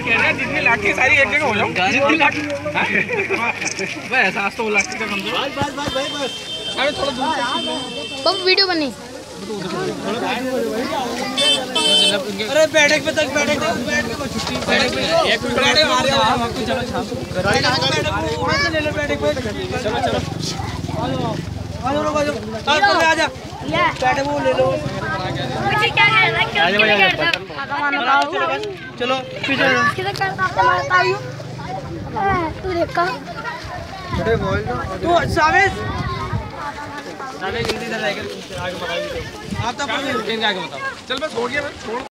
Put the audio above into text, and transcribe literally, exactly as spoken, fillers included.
कह रहा जितनी लाठी सारी एक जगह हो जाऊं। जितनी लाठी भाई एहसास तो लाठी का कम। बस बस बस भाई बस। अरे थोड़ा दूर बम वीडियो बनी। अरे बैठक पे तक बैठक तक बैठ के छुट्टी बैठक पे एक मिनट बैठे आ रहे हो आपको। चलो छाप गाड़ी कहां बैठक वहां से ले लो बैठक पे। चलो चलो आ जाओ आ जाओ आ जाओ आ जा बैठक वो ले लो। मुझे क्या कहना क्यों क्या करता भगवान बताओ। चलो पीछे किधर करता मारता हूं तू देखा छोटे बोल तू सावेश सावेश जल्दी इधर आके आगे बताओ। आप तो आगे बताओ। चल बस छोड़ गया मैं छोड़